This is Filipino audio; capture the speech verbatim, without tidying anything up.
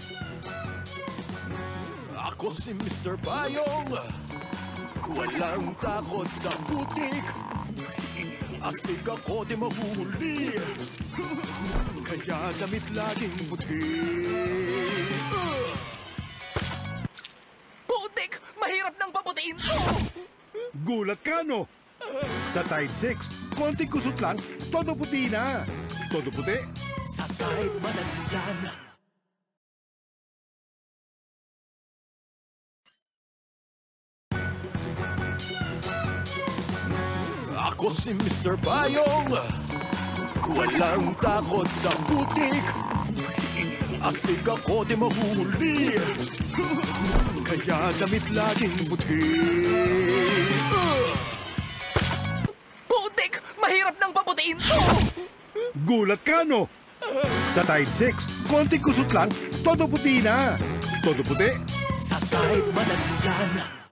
Ako si mister Bayong, walang takot sa putik. Astig ako di mahuhuli, kaya damit laging puti. Putik! Mahirap nang paputiin to! Gulat ka, no? Sa Tide six, konting kusot lang, todo puti na. Todo puti? Sa Tide madali yan. Ako si mister Bayong, walang takot sa putik. Astig ako di mahuhuli, kaya damit laging puti. Putik! Mahirap nang paputiin to! Gulat ka, no? Sa Tide six, konting kusot lang, todo puti na. Todo puti? Sa Tide madali yan.